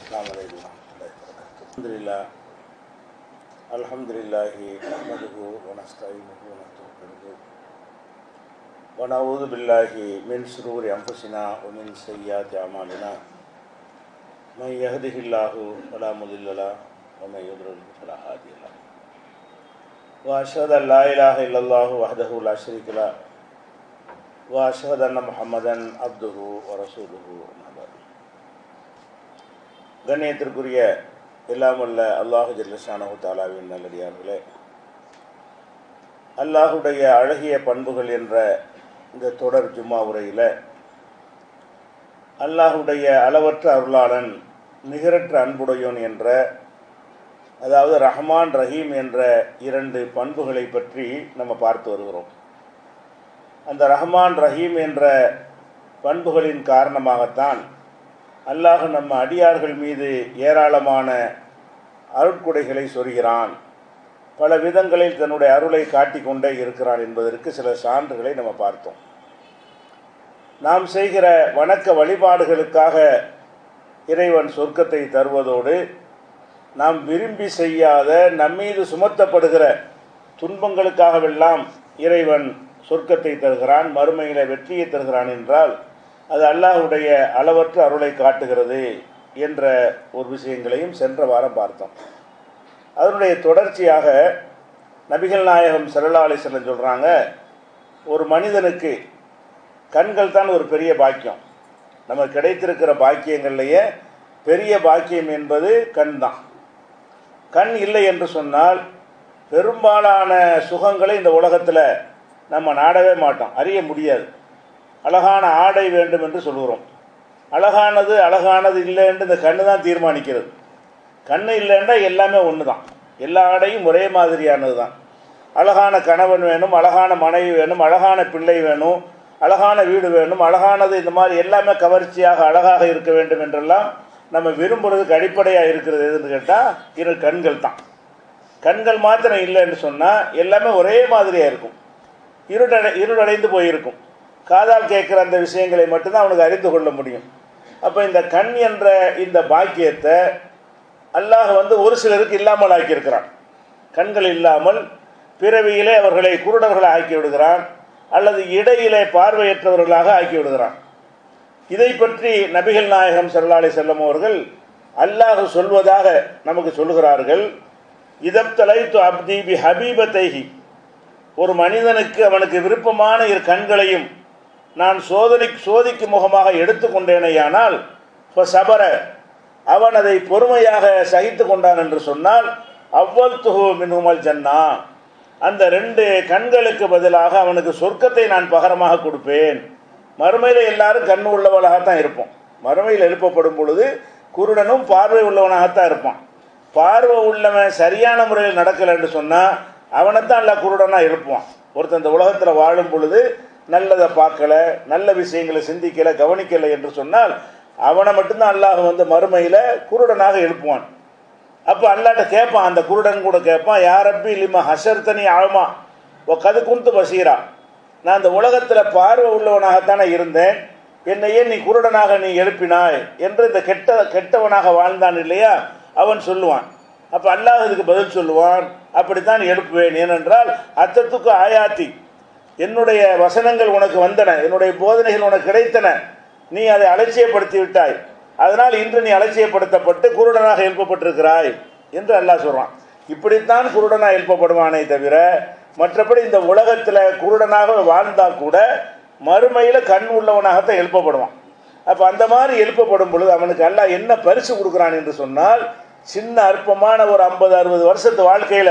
السلام عليكم ورحمة الله وبركاته. الحمد لله نحمده ونستعينه ونستغفره ونعوذ بالله من شرور أنفسنا ومن سيئات أعمالنا من يهده الله فلا مضل له ومن يضلل فلا هادي له وأشهد أن لا إله إلا الله وحده لا شريك له وأشهد أن محمدا عبده ورسوله. கண்ணியத்திற்குரிய எல்லாமல்ல அல்லாஹு ஜல்லஷானஹு தஆலாவின் நல்லடியார்களே, அல்லாஹுடைய அழகிய பண்புகள் என்ற இந்த தொடர் ஜும்மா உரையில் அல்லாஹுடைய அளவற்ற அருளாளன் நிகரற்ற அன்புடையோன் என்ற, அதாவது ரஹ்மான் ரஹீம் என்ற இரண்டு பண்புகளை பற்றி நம்ம பார்த்து வருகிறோம். அந்த ரஹ்மான் ரஹீம் என்ற பண்புகளின் காரணமாகத்தான் அல்லாஹ் நம்ம அடியார்கள் மீது ஏராளமான அருட்கொடைகளை சொரிகிறான், பல விதங்களில் தன்னுடைய அருளை காட்டிக்கொண்டே இருக்கிறான் என்பதற்கு சில சான்றுகளை நம்ம பார்த்தோம். நாம் செய்கிற வணக்க வழிபாடுகளுக்காக இறைவன் சொர்க்கத்தை தருவதோடு, நாம் விரும்பி செய்யாத நம்மீது சுமத்தப்படுகிற துன்பங்களுக்காகவெல்லாம் இறைவன் சொர்க்கத்தை தருகிறான், மறுமையில வெற்றியை தருகிறான் என்றால் அது அல்லாஹுடைய அளவற்ற அருளை காட்டுகிறது என்ற ஒரு விஷயங்களையும் சென்ற வாரம் பார்த்தோம். அதனுடைய தொடர்ச்சியாக நபிகள் நாயகம் ஸல்லல்லாஹு அலைஹி வஸல்லம் சொல்கிறாங்க, ஒரு மனிதனுக்கு கண்கள் தான் ஒரு பெரிய பாக்கியம். நம்ம கிடைத்திருக்கிற பாக்கியங்கள்லேயே பெரிய பாக்கியம் என்பது கண் தான். கண் இல்லை என்று சொன்னால் பெரும்பாலான சுகங்களை இந்த உலகத்தில் நம்ம நாடவே மாட்டோம், அறிய முடியாது. அழகான ஆடை வேண்டும் என்று சொல்கிறோம். அழகானது இல்லை என்று இந்த கண்ணு தான் தீர்மானிக்கிறது. கண்ணு இல்லைன்னா எல்லாமே ஒன்று தான், எல்லா ஆடையும் ஒரே மாதிரியானது தான். அழகான கணவன் வேணும், அழகான மனைவி வேணும், அழகான பிள்ளை வேணும், அழகான வீடு வேணும், அழகானது, இந்த மாதிரி எல்லாமே கவர்ச்சியாக அழகாக இருக்க வேண்டும் என்றெல்லாம் நம்ம விரும்புறதுக்கு அடிப்படையாக இருக்கிறது எதுன்னு கேட்டால் இரு கண்கள் தான். கண்கள் மாத்திரம் இல்லை என்று சொன்னால் எல்லாமே ஒரே மாதிரியாக இருக்கும், இருளடைந்து போயிருக்கும். காதால் கேட்குற அந்த விஷயங்களை மட்டும்தான் அவனுக்கு அறிந்து கொள்ள முடியும். அப்போ இந்த கண் என்ற இந்த பாக்கியத்தை அல்லாஹ் ஒரு சிலருக்கு இல்லாமல் ஆக்கியிருக்கிறான். கண்கள் இல்லாமல் பிறவியிலே அவர்களை குருடர்களை ஆக்கி விடுகிறான், அல்லது இடையிலே பார்வையற்றவர்களாக ஆக்கி விடுகிறான். இதை பற்றி நபிகள் நாயகம் ஸல்லல்லாஹு அலைஹி வஸல்லம் அவர்கள் அல்லாஹ் சொல்வதாக நமக்கு சொல்லுகிறார்கள். இதப்தலைத்து அப்தி பி ஹபீபத்தைஹி, ஒரு மனிதனுக்கு அவனுக்கு விருப்பமான இரு கண்களையும் நான் சோதிக்கும் முகமாக எடுத்துக்கொண்டேனேயானால் சபர, அவன் அதை பொறுமையாக சகித்து கொண்டான் என்று சொன்னால் அவ்வல் துஹு மின்ஹுமல் ஜன்னா, அந்த ரெண்டு கண்களுக்கு பதிலாக அவனுக்கு சொர்க்கத்தை நான் பகரமாக கொடுப்பேன். மறுமையில் எல்லாரும் கண் உள்ளவனாகத்தான் இருப்போம். மறுமையில் எழுப்பப்படும் பொழுது குருடனும் பார்வை உள்ளவனாகத்தான் இருப்பான். பார்வை உள்ளவன் சரியான முறையில் நடக்கலை என்று சொன்னால் அவனைத்தான் எல்லாம் குருடனாக எழுப்புவான். ஒருத்தன் இந்த உலகத்தில் வாழும் பொழுது நல்லதை பார்க்கல, நல்ல விஷயங்களை சிந்திக்கலை, கவனிக்கலை என்று சொன்னால் அவனை மட்டும்தான் அல்லாஹ் மறுமையில் குருடனாக எழுப்புவான். அப்போ அல்லாட்ட கேட்பான், அந்த குருடன் கூட கேட்பான், யாரப்பி லிமா ஹஷர்தனி ஆழ்மா ஓ கது குந்து பசீரா, நான் இந்த உலகத்தில் பார்வை உள்ளவனாகத்தானே இருந்தேன், என்னையே நீ குருடனாக நீ எழுப்பினாய் என்று இந்த கெட்டவனாக வாழ்ந்தான் இல்லையா அவன் சொல்லுவான். அப்போ அல்லாஹ் இதுக்கு பதில் சொல்லுவான், அப்படித்தான் எழுப்புவேன். ஏனென்றால் அத்தத்துக்கு ஆயாத்தி, என்னுடைய வசனங்கள் உனக்கு வந்தன, என்னுடைய போதனைகள் உனக்கு கிடைத்தன, நீ அதை அலட்சியப்படுத்தி விட்டாய், அதனால் இன்று நீ அலட்சியப்படுத்தப்பட்டு குருடனாக எழுப்பப்பட்டிருக்கிறாய் என்று அல்லாஹ் சொல்கிறான். இப்படித்தான் குருடனாக எழுப்பப்படுவானே தவிர மற்றபடி இந்த உலகத்தில் குருடனாக வாழ்ந்தால் கூட மறுமையில் கண் உள்ளவனாகத்தான் எழுப்பப்படுவான். அப்போ அந்த மாதிரி எழுப்பப்படும் பொழுது அவனுக்கு அல்லாஹ் என்ன பரிசு கொடுக்குறான் என்று சொன்னால், சின்ன அற்பமான ஒரு 50-60 வருஷத்து வாழ்க்கையில்,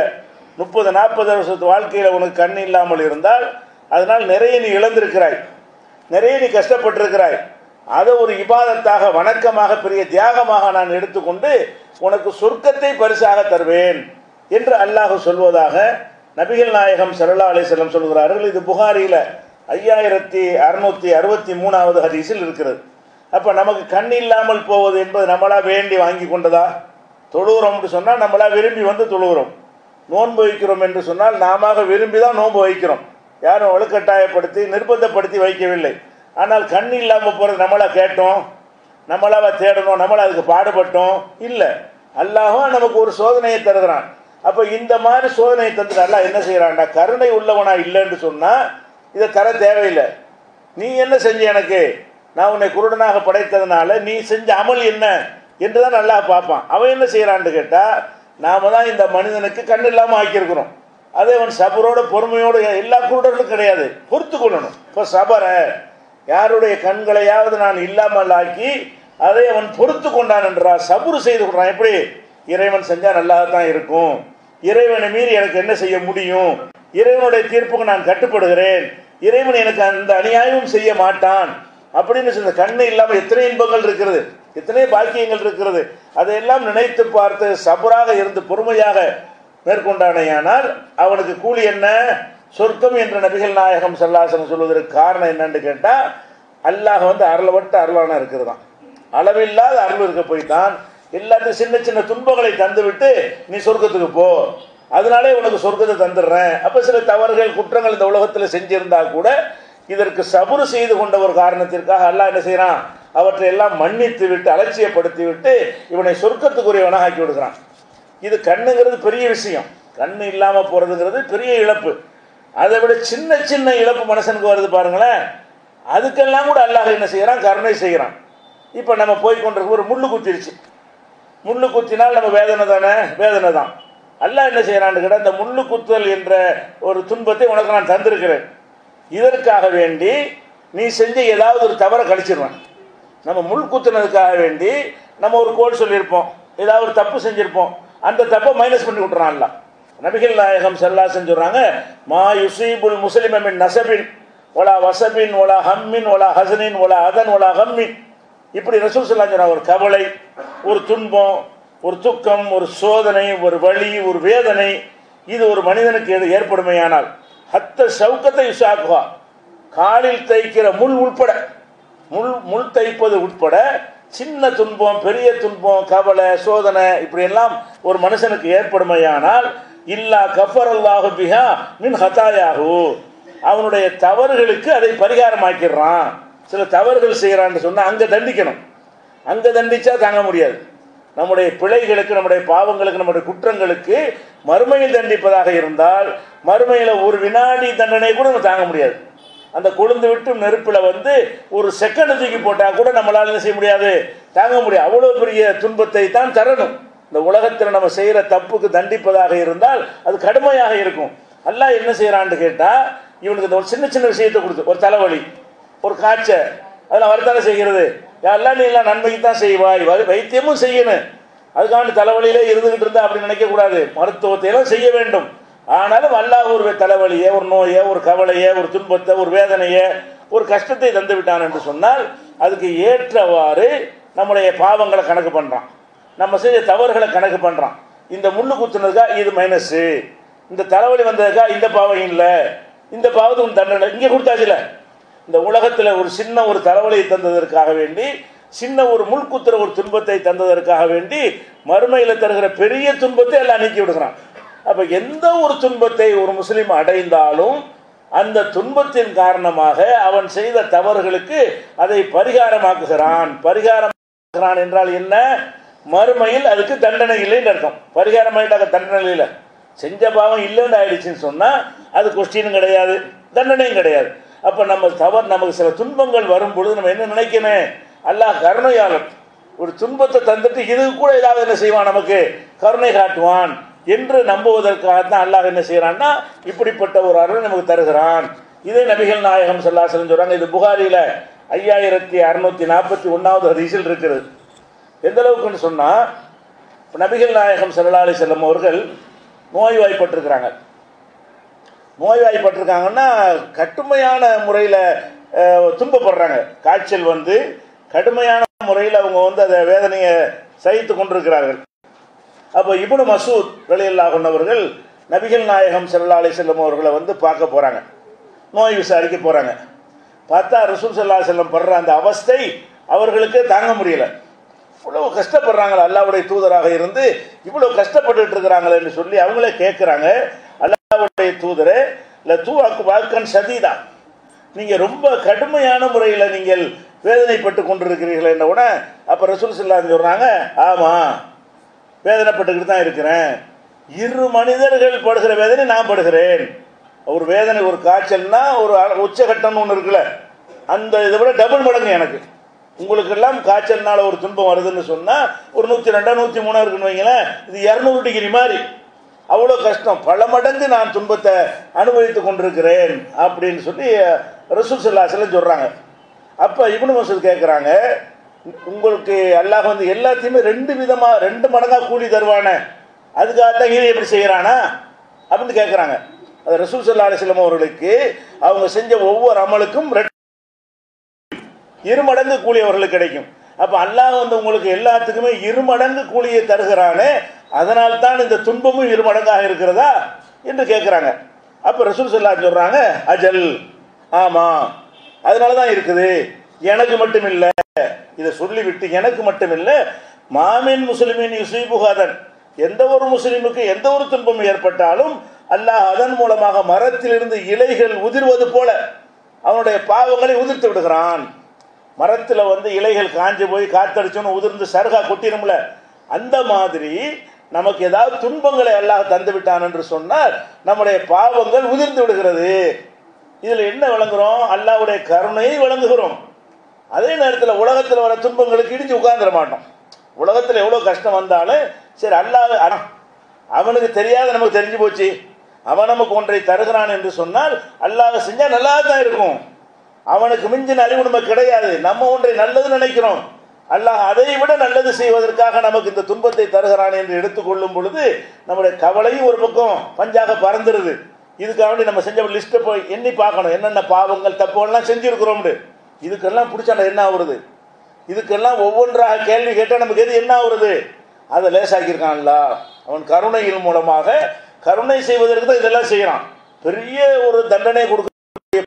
30-40 வருஷத்து வாழ்க்கையில் உனக்கு கண் இல்லாமல் இருந்தால் அதனால் நிறைய நீ இழந்திருக்கிறாய், நிறைய நீ கஷ்டப்பட்டிருக்கிறாய். அதை ஒரு இபாதத்தாக, வணக்கமாக, பெரிய தியாகமாக நான் எடுத்துக்கொண்டு உனக்கு சொர்க்கத்தை பரிசாக தருவேன் என்று அல்லாஹ் சொல்வதாக நபிகள் நாயகம் ஸல்லல்லாஹு அலைஹி வஸல்லம் சொல்கிறார்கள். இது புகாரியில் 5663வது ஹதீஸில் இருக்கிறது. அப்போ நமக்கு கண் இல்லாமல் போவது என்பது நம்மளா வேண்டி வாங்கி கொண்டதா? தொழுகிறோம் என்று சொன்னால் நம்மளா விரும்பி தொழுகிறோம். நோன்பு வைக்கிறோம் என்று சொன்னால் நாம விரும்பி தான் நோன்பு வைக்கிறோம், யாரும் வலுக்கட்டாயப்படுத்தி நிர்பந்தப்படுத்தி வைக்கவில்லை. ஆனால் கண் இல்லாமல் போகிறது நம்மளா கேட்டோம்? நம்மளாவ தேடணும், நம்மள அதுக்கு பாடுபட்டோம் இல்லை. அல்லாஹ்வும் நமக்கு ஒரு சோதனையை தருகிறான். அப்போ இந்த மாதிரி சோதனையை தந்துட்டு அல்லாஹ் என்ன செய்யறான்டா, கருணை உள்ளவனா இல்லைன்னு சொன்னா இதை தர தேவையில்லை. நீ என்ன செஞ்ச, எனக்கு நான் உன்னை குருடனாக படைத்ததுனால நீ செஞ்ச அமல் என்ன என்றுதான் அல்லாஹ் பார்ப்பான். அவன் என்ன செய்யறான்னு கேட்டா, நாம தான் இந்த மனிதனுக்கு கண் இல்லாமல் ஆக்கியிருக்கிறோம். அதே அவன் சபரோட பொறுமையோடு, எல்லா குருடர்களும் கிடையாது, பொறுத்து கொள்ளணும். இப்போ சபர யாருடைய கண்களையாவது நான் இல்லாமல் ஆக்கி அதை அவன் பொறுத்து கொண்டான் என்றால் சபுரு செய்து கொண்டான். எப்படி இறைவன் செஞ்சா நல்லா தான் இருக்கும், இறைவனை மீறி எனக்கு என்ன செய்ய முடியும், இறைவனுடைய தீர்ப்புக்கு நான் கட்டுப்படுகிறேன், இறைவன் எனக்கு அந்த அநியாயமும் செய்ய மாட்டான் அப்படின்னு சொல்ல. கண்ணு இல்லாமல் எத்தனை இன்பங்கள் இருக்கிறது, எத்தனை பாக்கியங்கள் இருக்கிறது. அதையெல்லாம் நினைத்து பார்த்து சபராக இருந்து பொறுமையாக மேற்கொண்டானேயானால் அவனுக்கு கூலி என்ன, சொர்க்கம் என்று நபிகள் நாயகம் ஸல்லல்லாஹு அலைஹி வஸல்லம் சொல்வதற்கு காரணம் என்னன்னு கேட்டா, அல்லாஹ் அருளவட்ட அருளான இருக்கிறதான், அளவில்லாத அருள் இருக்க போய்தான் எல்லாத்தையும் சின்ன சின்ன துன்பங்களை தந்து விட்டு நீ சொர்க்கத்துக்கு போ, அதனாலே உனக்கு சொர்க்கத்தை தந்துடுறேன். அப்ப சில தவறுகள் குற்றங்கள் இந்த உலகத்தில் செஞ்சிருந்தா கூட இதற்கு சபுரு செய்து கொண்ட ஒரு காரணத்திற்காக அல்லாஹ் என்ன செய்யறான், அவற்றை எல்லாம் மன்னித்து விட்டு அலட்சியப்படுத்தி விட்டு இவனை சொர்க்கத்துக்குரியவனாக ஆக்கி விடுகிறான். இது கண்ணுங்கிறது பெரிய விஷயம், கண்ணு இல்லாம போறதுங்கிறது பெரிய இழப்பு. அதை விட சின்ன சின்ன இழப்பு மனுஷனுக்கு வருது பாருங்களேன், அதுக்கெல்லாம் கூட அல்லாஹ் என்ன செய்யறான், கருணை செய்கிறான். இப்ப நம்ம போய் கொண்டிருக்க ஒரு முள்ளு குத்திருச்சு, முள்ளு குத்தினால் நம்ம வேதனை தானே, வேதனை தான். அல்லாஹ் என்ன செய்யறான்னு கேட்டால், இந்த முள்ளு குத்தல் என்ற ஒரு துன்பத்தை உனக்கு நான் தந்திருக்கிறேன், இதற்காக வேண்டி நீ செஞ்ச ஏதாவது ஒரு தவறை கழிச்சிருவேன். நம்ம முள் குத்துனதுக்காக வேண்டி நம்ம ஒரு கோட் சொல்லியிருப்போம், ஏதாவது ஒரு தப்பு செஞ்சிருப்போம், அந்த தப்பை மைனஸ் பண்ணி விட்டுறான்ல. நபிகள் நாயகம் ஸல்லல்லாஹு அலைஹி வஸல்லம் சொல்றாங்க, மா யுஸீபுல் முஸ்லிம மின் நஸபின் வலா வஸபின் வலா ஹம்மின் வலா ஹஸனின் வலா அதன் வலா கம்மின். இப்படி ரசூல் ஸல்லல்லாஹு அலைஹி வஸல்லம் ஒரு கவலை, ஒரு துன்பம், ஒரு துக்கம், ஒரு சோதனை, ஒரு வலி, ஒரு வேதனை, இது ஒரு மனிதனுக்கு ஏற்படுமையானால் ஹத்த ஷவுக்கத்தை யுஷாக்குவா, காலில் தைக்கிற முள் உட்பட, முள் தைப்பது உட்பட சின்ன துன்பம், பெரிய துன்பம், கவலை, சோதனை இப்படி எல்லாம் ஒரு மனுஷனுக்கு ஏற்படுமையானால் இல்லா கஃபர் அல்லாஹு பிஹா மின் ஹதாயாஹு, அவனுடைய தவறுகளுக்கு அதை பரிகாரமாக்கிடுறான். சில தவறுகள் செய்யறான்னு சொன்னா அங்க தண்டிக்கணும், அங்க தண்டிச்சா தாங்க முடியாது. நம்முடைய பிழைகளுக்கு, நம்முடைய பாவங்களுக்கு, நம்முடைய குற்றங்களுக்கு மறுமையில் தண்டிப்பதாக இருந்தால் மறுமையில ஒரு வினாடி தண்டனை கூட நம்ம தாங்க முடியாது. அந்த கொழுந்து விட்டு நெருப்புல ஒரு செகண்ட் தூக்கி போட்டா கூட நம்மளால என்ன செய்ய முடியாது, தாங்க முடியாது. அவ்வளவு பெரிய துன்பத்தை தான் தரணும். இந்த உலகத்தில் நம்ம செய்யற தப்புக்கு தண்டிப்பதாக இருந்தால் அது கடுமையாக இருக்கும். அல்லாஹ் என்ன செய்யறான்னு கேட்டா, இவனுக்கு இந்த ஒரு சின்ன சின்ன விஷயத்தை கொடுத்து, ஒரு தலைவலி, ஒரு காய்ச்சல், அதெல்லாம் வரத்தானே செய்கிறது. எல்லாம் நீ எல்லாம் நன்மைக்கு தான் செய்வாய், வைத்தியமும் செய்யணும். அதுக்கான தலைவலியிலே இருந்துகிட்டு இருந்தா அப்படி நினைக்க கூடாது, மருத்துவத்தை எல்லாம் செய்ய வேண்டும். ஆனாலும் அல்லாஹ் ஒரு தலைவலியை, ஒரு நோயை, ஒரு கவலையை, ஒரு துன்பத்தை, ஒரு வேதனையை, ஒரு கஷ்டத்தை தந்து விட்டான் என்று சொன்னால் அதுக்கு ஏற்றவாறு நம்முடைய பாவங்களை கணக்கு பண்றான், நம்ம செய்ய தவறுகளை கணக்கு பண்றான். இந்த முள்ளு குத்துனதுக்கா இது மைனஸ், இந்த தலைவலி வந்ததுக்கா இந்த பாவம் இல்லை, இந்த பாவத்துக்கு தண்டனை இங்கே கொடுத்தாச்சுல. இந்த உலகத்தில் ஒரு சின்ன ஒரு தலைவலியை தந்ததற்காக வேண்டி, சின்ன ஒரு முள் குத்துற ஒரு துன்பத்தை தந்ததற்காக வேண்டி மறுமையில் தருகிற பெரிய துன்பத்தை எல்லாம் நீக்கி விடுகிறான். அப்ப எந்த ஒரு துன்பத்தை ஒரு முஸ்லிம் அடைந்தாலும் அந்த துன்பத்தின் காரணமாக அவன் செய்த தவறுகளுக்கு அதை பரிகாரமாக்குகிறான். பரிகாரமாக்குகிறான் என்றால் என்ன, மறுமையில் அதுக்கு தண்டனை இல்லைன்னு அர்த்தம். பரிகாரமாயிட்டாக்க தண்டனை இல்லை, செஞ்ச பாவம் இல்லைன்னு ஆயிடுச்சுன்னு சொன்னா அது கொஸ்டினும் கிடையாது, தண்டனையும் கிடையாது. அப்ப நம்ம தவறு, நமக்கு சில துன்பங்கள் வரும் பொழுது நம்ம என்ன நினைக்கணும், அல்லாஹ் கருணையாளன், ஒரு துன்பத்தை தந்துட்டு இதுக்கு கூட ஏதாவது என்ன செய்வான், நமக்கு கருணை காட்டுவான் என்று நம்புவதற்காகத்தான் அல்லாஹ் என்ன செய்யறான்னா இப்படிப்பட்ட ஒரு அருள் நமக்கு தருகிறான். இதே நபிகள் நாயகம் ஸல்லல்லாஹு அலைஹி வஸல்லம் சொல்றாங்க. இது புகாரில 5641வது ஹதீஸில் இருக்கிறது. எந்த அளவுக்குன்னு சொன்னா, நபிகள் நாயகம் ஸல்லல்லாஹு அலைஹி வஸல்லம் அவர்கள் நோய்வாய்ப்பட்டிருக்கிறாங்க. நோய்வாய்ப்பட்டிருக்காங்கன்னா கடுமையான முறையில் துன்பப்படுறாங்க. காய்ச்சல் கடுமையான முறையில் அவங்க அதை வேதனையை சகித்து கொண்டிருக்கிறார்கள். அப்போ இப்னு மசூத் ரலியல்லாஹு அன்ஹு அவர்கள் நபிகள் நாயகம் ஸல்லல்லாஹு அலைஹி வஸல்லம் அவர்களை பார்க்க போறாங்க, நோய் விசாரிக்க போறாங்க. பார்த்தா ரசூல் ஸல்லல்லாஹு அலைஹி வஸல்லம் படுற அந்த அவஸ்தை அவர்களுக்கு தாங்க முடியல. இவ்வளவு கஷ்டப்படுறாங்களா, அல்லாஹ்வுடைய தூதராக இருந்து இவ்வளவு கஷ்டப்பட்டு இருக்கிறாங்களேன்னு சொல்லி அவங்களே கேட்கிறாங்க, அல்லாஹ்வுடைய தூதரே லதூஅக்கு வாக்கன் ஷதீதா, நீங்க ரொம்ப கடுமையான முறையில் நீங்கள் வேதனைப்பட்டு கொண்டிருக்கிறீர்கள் என்ற உடனே அப்போ ரசூல் ஸல்லல்லாஹு அலைஹி சொல்கிறாங்க, ஆமாம் வேதனைப்பட்டுக்கிட்டு தான் இருக்கிறேன். இரு மனிதர்கள் படுகிற வேதனை நான் படுகிறேன். ஒரு வேதனை, ஒரு காய்ச்சல்னா ஒரு உச்சகட்டம்னு ஒன்று இருக்குல்ல, அந்த இதை விட டபுள் மடங்கு எனக்கு. உங்களுக்கெல்லாம் காய்ச்சல்னால ஒரு துன்பம் வருதுன்னு சொன்னால் ஒரு 102 103 இருக்குன்னு வைங்களேன், இது 200 டிகிரி மாதிரி, அவ்வளோ கஷ்டம், பல மடங்கு நான் துன்பத்தை அனுபவித்து கொண்டிருக்கிறேன் அப்படின்னு சொல்லி ரசூல் ஸல்லல்லாஹு அலைஹி வஸல்லம் சொல்கிறாங்க. அப்போ இப்னு மஸ்ஊத் கேட்குறாங்க, உங்களுக்கு அல்லாஹ் வந்து எல்லாத்தையுமே 2 மடங்காக கூலி தருவானே, அதுக்காகத்தான் இதை எப்படி செய்கிறானா அப்படின்னு கேட்குறாங்க. அது ரசூல் ஸல்லல்லாஹு அலைஹி வஸல்லம் அவர்களுக்கு அவங்க செஞ்ச ஒவ்வொரு அமலுக்கும் 2 மடங்கு கூலி அவர்களுக்கு கிடைக்கும். அப்போ அல்லாஹ் வந்து உங்களுக்கு எல்லாத்துக்குமே 2 மடங்கு கூலியை தருகிறானே, அதனால்தான் இந்த துன்பமும் 2 மடங்காக இருக்கிறதா என்று கேட்குறாங்க. அப்போ ரசூல் ஸல்லல்லாஹு அலைஹி சொல்கிறாங்க, அஜல், ஆமாம் அதனால தான் இருக்குது, எனக்கு மட்டும் இல்லை. இதை சொல்லிவிட்டு எனக்கு மட்டும் இல்லை, மாமின் முஸ்லிமின் யுஸீபுஹாதன், எந்த ஒரு முஸ்லிமுக்கு எந்த ஒரு துன்பம் ஏற்பட்டாலும் அல்லாஹ் அதன் மூலமாக மரத்திலிருந்து இலைகள் உதிர்வது போல அவனுடைய பாவங்களை உதிர்த்து விடுகிறான். மரத்தில் வந்து இலைகள் காஞ்சு போய் காத்தடிச்சோன்னு உதிர்ந்து சருகா கொட்டிடும்ல, அந்த மாதிரி நமக்கு ஏதாவது துன்பங்களை அல்லாஹ் தந்து விட்டான் என்று சொன்னால் நம்முடைய பாவங்கள் உதிர்ந்து விடுகிறது. இதில் என்ன விளங்குறோம்? அல்லாஹ்வுடைய கருணையை விளங்குகிறோம். அதே நேரத்தில் உலகத்தில் வர துன்பங்களுக்கு இடிஞ்சு உட்கார்ந்துட மாட்டோம். உலகத்தில் எவ்வளோ கஷ்டம் வந்தாலும் சரி, அல்லாஹ் அவனுக்கு தெரியாத நமக்கு தெரிஞ்சு போச்சு, அவன் நமக்கு ஒன்றை தருகிறான் என்று சொன்னால் அல்லாஹ் செஞ்சால் நல்லா தான் இருக்கும். அவனுக்கு மிஞ்சின அறிவு நமக்கு கிடையாது. நம்ம ஒன்றை நல்லது நினைக்கிறோம், அல்லாஹ் அதை விட நல்லது செய்வதற்காக நமக்கு இந்த துன்பத்தை தருகிறான் என்று எடுத்துக்கொள்ளும் பொழுது நம்முடைய கவலையும் ஒரு பக்கம் பஞ்சாக பறந்துருது. இதுக்காக நம்ம செஞ்ச லிஸ்ட்டை போய் எண்ணி பார்க்கணும், என்னென்ன பாவங்கள் தப்புகள்லாம் செஞ்சுருக்கிறோம்னு. இதுக்கெல்லாம் பிடிச்சாண்ட என்ன ஆகுறது, இதுக்கெல்லாம் ஒவ்வொன்றாக கேள்வி கேட்டால் நமக்கு எது என்ன ஆகுறது, அதை லேசாக்கியிருக்கான்ல. அவன் கருணையின் மூலமாக கருணை செய்வதற்கு தான் இதெல்லாம் செய்யறான். பெரிய ஒரு தண்டனை கொடுக்கக்கூடிய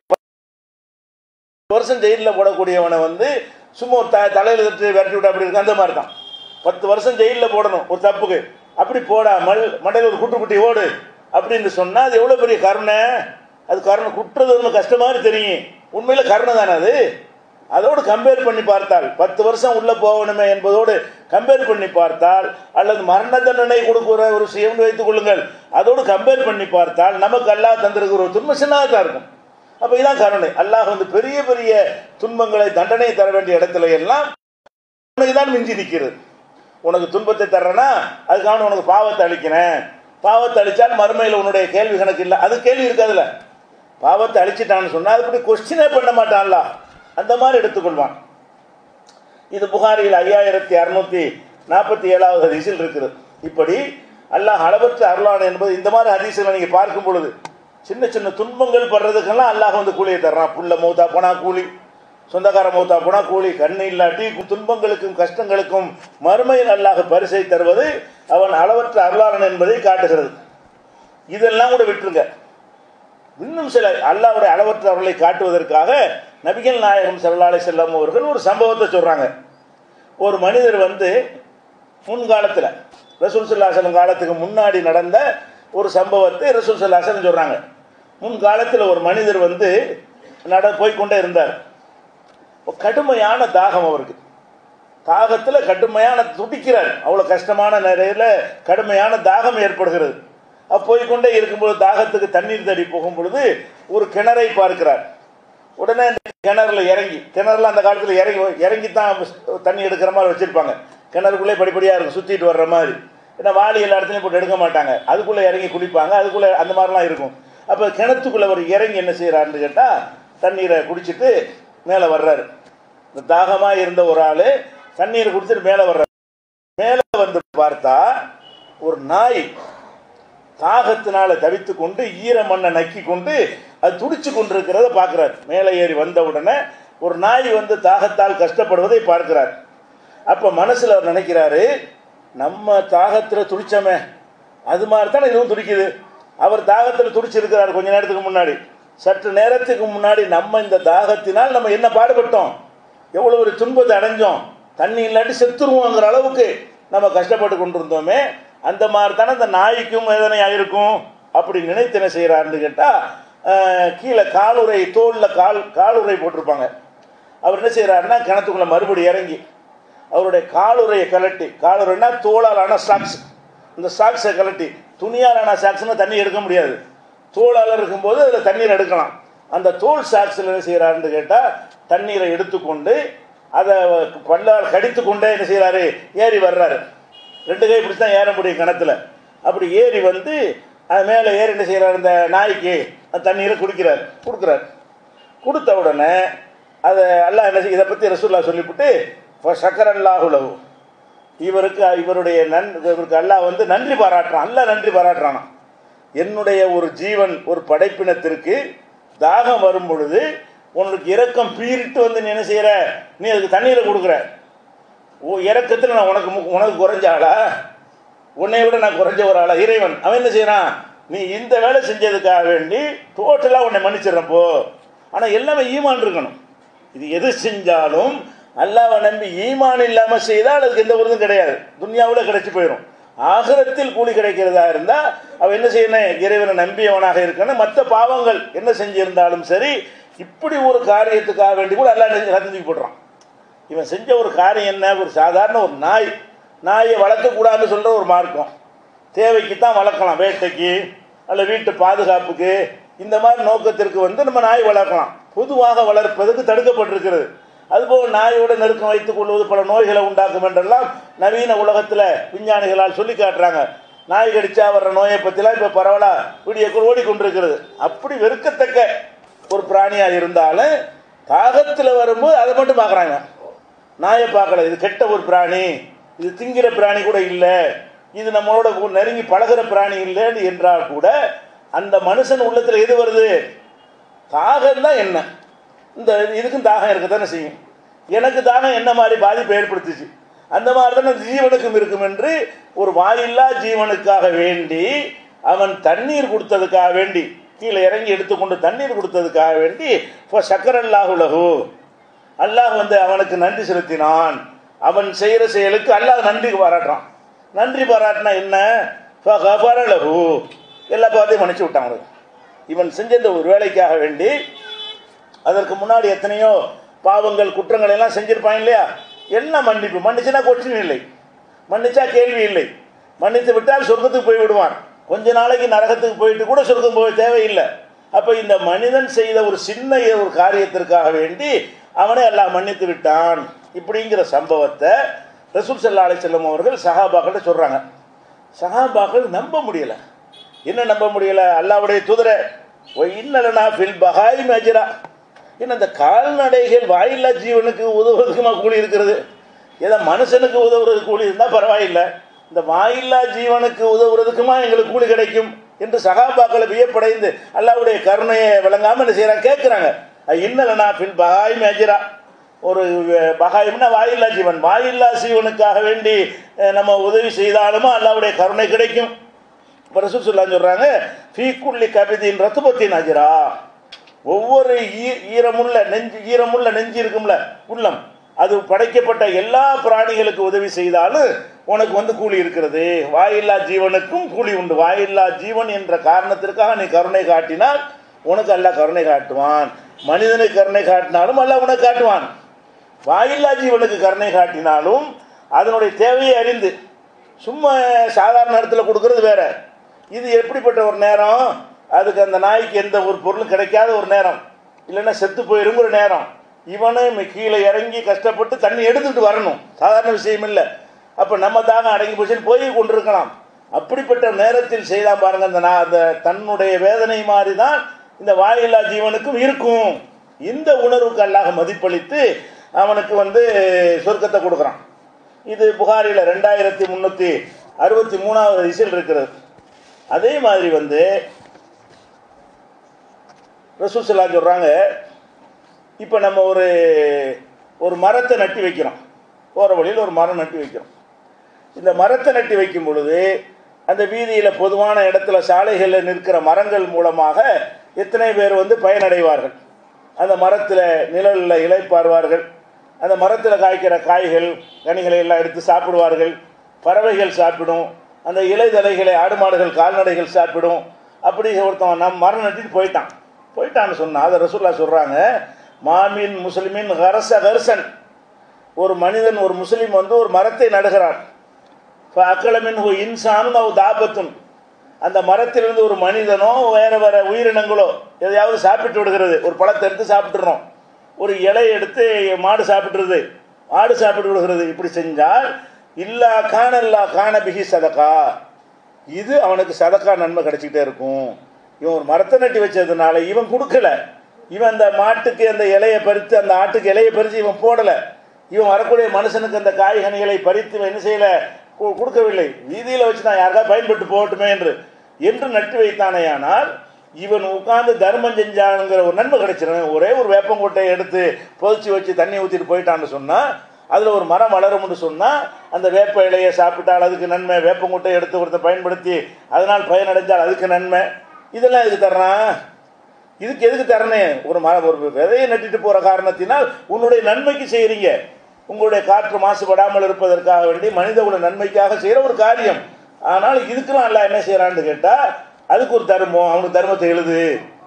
10 வருஷம் ஜெயிலில் போடக்கூடியவனை வந்து சும்மா தலையில் தட்டு விரட்டி விட்டு அப்படி இருக்கு, அந்த மாதிரி தான் 10 வருஷம் ஜெயிலில் போடணும் ஒரு தப்புக்கு. அப்படி போடாமல் மண்டையில் ஒரு குட்டி ஓடு அப்படின்னு சொன்னால் அது எவ்வளோ பெரிய கருணை. அது கருணை குட்டுறது ஒன்று கஷ்டமாக தெரியும், உண்மையில் கருணை தானே அது. அதோடு கம்பேர் பண்ணி பார்த்தால் 10 வருஷம் உள்ளே போகணுமே என்பதோடு கம்பேர் பண்ணி பார்த்தால், அல்லது மரண தண்டனை கொடுக்குற ஒரு விஷயம்னு வைத்துக் கொள்ளுங்கள், அதோடு கம்பேர் பண்ணி பார்த்தால் நமக்கு அல்லாஹ் தந்திருக்கிற ஒரு துன்பம் சின்னதாக தான் இருக்கும். அப்போ இதான் கருணை. அல்லாஹ் வந்து பெரிய பெரிய துன்பங்களை தண்டனை தர வேண்டிய இடத்துல எல்லாம் தான் மிஞ்சி நிற்கிறது. உனக்கு துன்பத்தை தர்றேன்னா அதுக்கான உனக்கு பாவத்தை அளிக்கிறேன், பாவத்தை அளித்தால் மறுமையில் உன்னுடைய கேள்வி கணக்கு இல்லை, அது கேள்வி இருக்காதுல்ல. பாவத்தை அழிச்சிட்டான்னு சொன்னால் அது அப்படி கொஸ்டினே பண்ண மாட்டான்ல, அந்த மாதிரி எடுத்துக்கொள்வான். இது புகாரியில் 5647வது ஹதீஸில் இருக்குது. இப்படி அல்லாஹ் அளவற்ற அருளான் என்பது இந்த மாதிரி ஹதீஸில் நீங்கள் பார்க்கும் பொழுது சின்ன சின்ன துன்பங்கள் படுறதுக்கெல்லாம் அல்லாஹ் வந்து கூலியை தர்றான். புள்ள மௌத்தா போனா கூலி, சொந்தக்கார மௌத்தா போனா கூலி, கண்ணு இல்லாட்டி துன்பங்களுக்கும் கஷ்டங்களுக்கும் மறுமையில் அல்லாஹ் பரிசை தருவது அவன் அளவற்ற அருளாளன் என்பதை காட்டுகிறது. இதெல்லாம் கூட விட்டுருங்க. இன்னும் சில அல்லாஹ்வுடைய அளவற்ற அருளை காட்டுவதற்காக நபிகள் நாயகம் ஸல்லல்லாஹு அலைஹி வஸல்லம் அவர்கள் ஒரு சம்பவத்தை சொல்றாங்க. ஒரு மனிதர் வந்து முன்காலத்தில் ரசூல் ஸல்லல்லாஹு அலைஹி வஸல்லம் காலத்துக்கு முன்னாடி நடந்த ஒரு சம்பவத்தை ரசூல் ஸல்லல்லாஹு அலைஹி வஸல்லம் சொல்றாங்க. முன்காலத்தில் ஒரு மனிதர் வந்து போய்கொண்டே இருந்தார். கடுமையான தாகம், அவருக்கு தாகத்தில் கடுமையான துடிக்கிறார், அவ்வளோ கஷ்டமான நேரையில் கடுமையான தாகம் ஏற்படுகிறது. போய்கொண்டே இருக்கும்போது தாகத்துக்கு தண்ணீர் தேடி போகும் பொழுது ஒரு கிணறை பார்க்கிறார். உடனே கிணறுல இறங்கி, கிணறுல அந்த காலத்தில் இறங்கி தான் தண்ணி எடுக்கிற மாதிரி வச்சிருப்பாங்க. கிணறுக்குள்ளே படிப்படியாக இருக்கும், சுற்றிட்டு வர்ற மாதிரி. ஏன்னா வாளி எல்லா இடத்துலையும் போட்டு எடுக்க மாட்டாங்க, அதுக்குள்ளே இறங்கி குடிப்பாங்க, அதுக்குள்ளே அந்த மாதிரிலாம் இருக்கும். அப்போ கிணத்துக்குள்ளே அவர் இறங்கி என்ன செய்கிறாருன்னு கேட்டால் தண்ணீரை குடிச்சிட்டு மேலே வர்றாரு. இந்த தாகமாக இருந்த ஒரு ஆள் தண்ணீரை குடிச்சிட்டு மேலே வர்றாரு. மேலே வந்து பார்த்தா ஒரு நாய் தாகத்தினால தவித்து கொண்டு ஈர மண்ணை நக்கி கொண்டு அது துடிச்சு கொண்டிருக்கிறத பார்க்கிறார். மேலே ஏறி வந்த உடனே ஒரு நாய் வந்து தாகத்தால் கஷ்டப்படுவதை பார்க்கிறார். அப்போ மனசில் அவர் நினைக்கிறாரு, நம்ம தாகத்தில் துடிச்சோமே அது மாதிரி தானே இதுவும் துடிக்குது. அவர் தாகத்தில் துடிச்சிருக்கிறார் கொஞ்ச நேரத்துக்கு முன்னாடி, சற்று நேரத்துக்கு முன்னாடி நம்ம இந்த தாகத்தினால் நம்ம என்ன பாடுபட்டோம், எவ்வளோ ஒரு துன்பத்தை அடைஞ்சோம், தண்ணி இல்லாட்டி செத்துருவோங்கிற அளவுக்கு நம்ம கஷ்டப்பட்டு கொண்டிருந்தோமே, அந்த மாதிரி தானே இந்த நாய்க்கும் வேதனை ஆயிருக்கும். அப்படி நினைத்து என்ன செய்கிறாருன்னு கேட்டால் கீழே காலுறை, தோளில் காலுறை போட்டிருப்பாங்க, அவர் என்ன செய்கிறாருன்னா கிணத்துக்குள்ளே மறுபடி இறங்கி அவருடைய காலுறையை கலட்டி, காலுறைனா தோளாலான சாக்ஸ், இந்த சாக்ஸை கலட்டி, துணியாலான சாக்ஸ்னா தண்ணி எடுக்க முடியாது, தோளால் இருக்கும்போது அதில் தண்ணீர் எடுக்கலாம். அந்த தோல் சாக்ஸில் என்ன செய்கிறாருன்னு கேட்டால் தண்ணீரை எடுத்துக்கொண்டு அதை பல்லால் கடித்து கொண்டே என்ன செய்கிறாரு, ஏறி வர்றாரு. 2 கை பிடிச்சி தான் ஏற முடியும் கிணத்துல. அப்படி ஏறி வந்து அது மேலே ஏறி என்ன செய்கிறார், இந்த நாய்க்கு அந்த தண்ணீரை கொடுக்குறாரு. கொடுத்த உடனே அதை அல்லாஹ் என்ன இதை பற்றி ரசூலுல்லாஹ் சொல்லிவிட்டு ஷக்கரல்லாஹுலஹு, இவருக்கு அல்லாஹ் வந்து நன்றி பாராட்டுறான். அல்லாஹ் நன்றி பாராட்டுறானா, என்னுடைய ஒரு ஜீவன் ஒரு படைப்பினத்திற்கு தாகம் வரும் பொழுது உனக்கு இரக்கம் பீரிட்டு வந்து நீ என்ன செய்கிற, நீ அதுக்கு தண்ணீரை கொடுக்குற. இறக்கத்தில் நான் உனக்கு குறைஞ்ச ஆளா, உன்னை விட நான் குறைஞ்ச ஒரு ஆளா? இறைவன் அவன் என்ன செய்யறான், நீ இந்த வேலை செஞ்சதுக்காக வேண்டி டோட்டலாக உன்னை மன்னிச்சிடறேன் போ. ஆனால் எல்லாமே ஈமான் இருக்கணும். இது எது செஞ்சாலும் அல்லாஹ்வை நம்பி ஈமான் இல்லாமல் செய்தால் அதுக்கு எந்த விருதும் கிடையாது, துன்யாவில் கிடைச்சி போயிடும். ஆகிரத்தில் கூலி கிடைக்கிறதா இருந்தால் அவன் என்ன செய்யணும், இறைவனை நம்பியவனாக இருக்கணும். மற்ற பாவங்கள் என்ன செஞ்சிருந்தாலும் சரி, இப்படி ஒரு காரியத்துக்காக வேண்டி கூட அல்லாஹ் தூக்கி போடுறான். இவன் செஞ்ச ஒரு காரியம் என்ன, ஒரு சாதாரண ஒரு நாயை வளர்க்கக்கூடாதுன்னு சொல்கிற ஒரு மார்க்கம், தேவைக்கு தான் வளர்க்கலாம், வேட்டைக்கு அல்ல வீட்டு பாதுகாப்புக்கு, இந்த மாதிரி நோக்கத்திற்கு வந்து நம்ம நாய் வளர்க்கலாம். பொதுவாக வளர்ப்பதற்கு தடுக்கப்பட்டிருக்கிறது. அதுபோல் நாயோட நெருக்கம் வைத்துக் கொள்வது பல நோய்களை உண்டாக்கும் என்றெல்லாம் நவீன உலகத்தில் விஞ்ஞானிகளால் சொல்லி காட்டுறாங்க. நாய் கடிச்சா வர்ற நோயை பற்றிலாம் இப்போ பரவலாக வீடியோக்கள் ஓடிக்கொண்டிருக்கிறது. அப்படி வெறுக்கத்தக்க ஒரு பிராணியாக இருந்தாலும் தாகத்தில் வரும்போது அதை மட்டும் பார்க்குறாங்க, நாயை பார்க்கல. இது கெட்ட ஒரு பிராணி, இது திங்கிற பிராணி கூட இல்லை, இது நம்மளோட நெருங்கி பழகிற பிராணி இல்லைன்னு என்றால் கூட அந்த மனுஷன் உள்ளத்தில் எது வருது, தாகம் தான். என்ன இந்த இதுக்கும் தாகம் இருக்க தானே செய்யும். எனக்கு தாகம் என்ன மாதிரி பாதிப்பை ஏற்படுத்துச்சு, அந்த மாதிரி தானே ஜீவனுக்கும் இருக்கும் என்று ஒரு வாயில்லா ஜீவனுக்காக வேண்டி அவன் தண்ணீர் கொடுத்ததுக்காக வேண்டி, கீழே இறங்கி எடுத்துக்கொண்டு தண்ணீர் கொடுத்ததுக்காக வேண்டி ஷக்கரல்லாஹுலஹு, அல்லாஹ் வந்து அவனுக்கு நன்றி செலுத்தினான். அவன் செய்கிற செயலுக்கு அல்லாஹ் நன்றி பாராட்டுறான். நன்றி பாராட்டினா என்ன, ஃபகஃபரலஹு, எல்லா பாவத்தையும் மன்னிச்சு விட்டான். இவன் செஞ்ச இந்த ஒரு வேலைக்காக வேண்டி அதற்கு முன்னாடி எத்தனையோ பாவங்கள் குற்றங்கள் எல்லாம் செஞ்சிருப்பான் இல்லையா, எல்லாம் மன்னிப்பு. மன்னிச்சுனா கொஸ்டின் இல்லை, மன்னிச்சா கேள்வி இல்லை. மன்னித்து விட்டால் சொர்க்கத்துக்கு போய் விடுவான். கொஞ்ச நாளைக்கு நரகத்துக்கு போயிட்டு கூட சொர்க்கம் போக தேவையில்லை. அப்போ இந்த மனிதன் செய்த ஒரு சின்ன ஒரு காரியத்திற்காக வேண்டி அவனை எல்லாம் மன்னித்து விட்டான். இப்படிங்கிற சம்பவத்தை ரசூல் ஸல்லல்லாஹு அலைஹி வஸல்லம் அவர்கள் சஹாபாக்கள் சொல்கிறாங்க. சஹாபாக்கள் நம்ப முடியலை. என்ன நம்ப முடியலை, அல்லாஹ்வுடைய தூதரே இன்னலனா ஃபில் பஹாய் மஜ்ரா, என்ன இந்த கால்நடைகள் வாயில்லா ஜீவனுக்கு உதவுறதுக்குமா கூலி இருக்கிறது, ஏதோ மனுஷனுக்கு உதவுறது கூலி இருந்தால் பரவாயில்லை, இந்த வாயில்லா ஜீவனுக்கு உதவுறதுக்குமா எங்களுக்கு கூலி கிடைக்கும் என்று சஹாபாக்களை வியப்படைந்து அல்லாஹ்வுடைய கருணையை விளங்காமல் என்ன செய்கிறாங்க, கேட்குறாங்க. இன்னலனா ஃபில் பஹாய் மஜ்ரா, ஒரு பஹாயிம்னா வாயில்லா ஜீவன், வாயில்லா ஜீவனுக்காக வேண்டி நம்ம உதவி செய்தாலுமா அல்லாஹ்வுடைய கருணை கிடைக்கும். இப்போ ரசூல் ஸல்லல்லாஹு சொல்கிறாங்க, ஃபீ குல்லி கபிதின் ரத்பத்தின் அஜ்ரா, ஒவ்வொரு ஈரமுள்ள நெஞ்சு இருக்கும்ல உள்ளம், அது படைக்கப்பட்ட எல்லா பிராணிகளுக்கு உதவி செய்தாலும் உனக்கு வந்து கூலி இருக்கிறது. வாயில்லா ஜீவனுக்கும் கூலி உண்டு. வாயில்லா ஜீவன் என்ற காரணத்திற்காக நீ கருணை காட்டினால் உனக்கு அல்லாஹ் கருணை காட்டுவான். மனிதனுக்கு கருணை காட்டினாலும் அல்லாஹ் உனக்கு காட்டுவான். வாயில்லா ஜீவனுக்கு கருணை காட்டினாலும் அதனுடைய தேவையை அறிந்து சும்மா சாதாரண நேரத்தில் கொடுக்கறது வேற. இது எப்படிப்பட்ட ஒரு நேரம், அதுக்கு அந்த நாய்க்கு எந்த ஒரு பொருளும் கிடைக்காத ஒரு நேரம், இல்லைன்னா செத்து போயிருங்கிற நேரம், இவனும் கீழே இறங்கி கஷ்டப்பட்டு தண்ணி எடுத்துக்கிட்டு வரணும், சாதாரண விஷயம் இல்லை. அப்போ நம்ம தாங்க அடங்கி போச்சுன்னு போய் கொண்டிருக்கலாம். அப்படிப்பட்ட நேரத்தில் செய்தான் பாருங்க, அந்த தன்னுடைய வேதனை மாதிரி தான் இந்த வாயில்லா ஜீவனுக்கும் இருக்கும். இந்த உணர்வுக்கு அல்லாஹ் மதிப்பளித்து அவனுக்கு வந்து சொர்க்கத்தை கொடுக்குறான். இது புகாரில் 2363வது ஹதீஸில் இருக்கிறது. அதே மாதிரி வந்து ரசூல் ஸல்லல்லாஹு சொல்கிறாங்க, இப்போ நம்ம ஒரு மரத்தை நட்டி வைக்கிறோம், போகிற வழியில் ஒரு மரம் நட்டி வைக்கிறோம். இந்த மரத்தை நட்டி வைக்கும் பொழுது அந்த வீதியில் பொதுவான இடத்துல சாலைகளில் நிற்கிற மரங்கள் மூலமாக எத்தனை பேர் வந்து பயனடைவார்கள். அந்த மரத்தில் நிழலில் இளைப்பார்வார்கள், அந்த மரத்தில் காய்க்கிற காய்கள் கனிகளை எல்லாம் எடுத்து சாப்பிடுவார்கள், பறவைகள் சாப்பிடும், அந்த இலைதலைகளை ஆடு மாடுகள் கால்நடைகள் சாப்பிடும். அப்படி ஒருத்தன் மரம் நட்டிட்டு போயிட்டான்னு சொன்னால் அதை ரசூலுல்லாஹ் சொல்கிறாங்க, மாமின் முஸ்லிமின் ஹரச ஹர்சன், ஒரு மனிதன் ஒரு முஸ்லிம் வந்து ஒரு மரத்தை நடுகிறான். அக்கலமின் இன்சானும் அவ் தாபத்தும், அந்த மரத்திலிருந்து ஒரு மனிதனோ வேற வேற உயிரினங்களோ எதையாவது சாப்பிட்டு விடுகிறது. ஒரு பழத்தை எடுத்து சாப்பிட்டுறோம், ஒரு இலையை எடுத்து மாடு சாப்பிட்டுருது, ஆடு சாப்பிட்டு விடுகிறது. இப்படி செஞ்சால் இல்லா காண பிஹி சதகா, இது அவனுக்கு சதக்கா நன்மை கிடைச்சிக்கிட்டே இருக்கும். இவன் ஒரு மரத்தை நட்டி வச்சதுனால இவன் கொடுக்கல, இவன் அந்த மாட்டுக்கு அந்த இலையை பறித்து அந்த ஆட்டுக்கு இலையை பறித்து இவன் போடலை, இவன் வரக்கூடிய மனுஷனுக்கு அந்த காய்கனிகளை பறித்து இவன் என்ன செய்யலை, கொடுக்கவில்லை. வீதியில் வச்சு நான் யாருக்காவது பயன்பட்டு போகட்டுமே என்று நட்டு வைத்தானே. ஆனால் இவன் உட்கார்ந்து தர்மம் செஞ்சானுங்கிற ஒரு நன்மை கிடைச்சிடும். ஒரே ஒரு வேப்பங்கொட்டையை எடுத்து பொதிச்சு வச்சு தண்ணி ஊற்றிட்டு போயிட்டான்னு சொன்னால் அதில் ஒரு மரம் வளரும்னு சொன்னால் அந்த வேப்ப இலையை சாப்பிட்டால் அதுக்கு நன்மை, வேப்பங்கொட்டையை எடுத்து ஒருத்தர் பயன்படுத்தி அதனால் பயனடைஞ்சால் அதுக்கு நன்மை. இதெல்லாம் எதுக்கு தர்றான்? இதுக்கு எதுக்கு தரணே? ஒரு விதையை நட்டிட்டு போகிற காரணத்தினால் உன்னுடைய நன்மைக்கு செய்கிறீங்க, உங்களுடைய காற்று மாசுபடாமல் இருப்பதற்காக வேண்டி மனிதகுல நன்மைக்காக செய்கிற ஒரு காரியம். ஆனால் இதுக்கெல்லாம் எல்லாம் என்ன செய்யறான்னு கேட்டால் அதுக்கு ஒரு தர்மம், அவனுக்கு தர்மத்தை எழுது,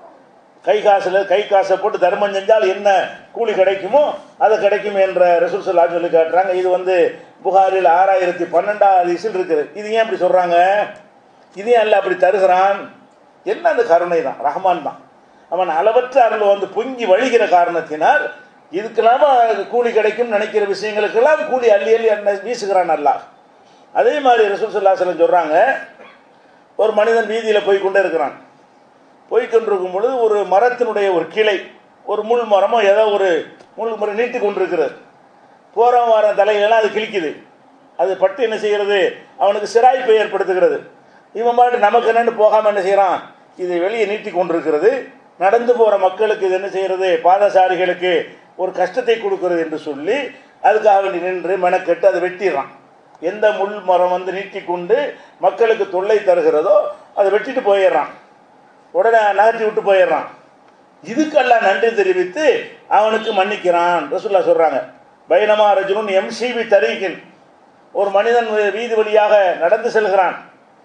கை காசை போட்டு தர்மம் செஞ்சால் என்ன கூலி கிடைக்குமோ அது கிடைக்கும் என்ற ரசூல் ஸல்லல்லாஹு அலைஹி சொல்லி காட்டுறாங்க. இது வந்து புகாரில் 6012 இருக்குது. இது ஏன் அப்படி சொல்றாங்க? இது ஏன் அல்ல அப்படி தருகிறான்? என்ன அந்த கருணை தான், ரஹ்மான் தான். அவன் அளவற்ற அருள் வந்து பொங்கி வழிகிற காரணத்தினால் இதுக்கெல்லாம் கூலி கிடைக்கும் நினைக்கிற விஷயங்களுக்கெல்லாம் கூலி அள்ளி அள்ளி வீசுகிறான் அல்லாஹ். அதே மாதிரி ரசூல் ஸல்லல்லாஹு அலைஹி வஸல்லம் சொல்றாங்க, ஒரு மனிதன் வீதியில் போய்கொண்டே இருக்கிறான். போய்கொண்டிருக்கும் பொழுது ஒரு மரத்தினுடைய ஒரு கிளை, ஒரு முள் மரமோ ஏதோ ஒரு முள் மரம் நீட்டி கொண்டிருக்கிறது. போகிற வார தலைகளெல்லாம் அது கிழிக்குது. அது பட்டு என்ன செய்கிறது, அவனுக்கு சிராய்ப்பை ஏற்படுத்துகிறது. இவன் பாட்டு நமக்கு என்னன்னு போகாமல் என்ன செய்கிறான், இது வெளியே நீட்டி கொண்டிருக்கிறது. நடந்து போகிற மக்களுக்கு இது என்ன செய்கிறது, பாதசாரிகளுக்கு ஒரு கஷ்டத்தை கொடுக்கிறது என்று சொல்லி அதுக்காக வேண்டி நின்று மெனக்கெட்டு அதை வெட்டிடுறான். எந்த முள் மரம் வந்து நீட்டி கொண்டு மக்களுக்கு தொல்லை தருகிறதோ அதை வெட்டிட்டு போயிடுறான், உடனே நகர்த்தி விட்டு போயிடுறான். இதுக்கெல்லாம் நன்றி தெரிவித்து அவனுக்கு மன்னிக்கிறான். ரசூலுல்லாஹ் சொல்றாங்க, பைனமா ரஜுலுன் எம்சிபி தரீகின், ஒரு மனிதன் வீதி வழியாக நடந்து செல்கிறான்.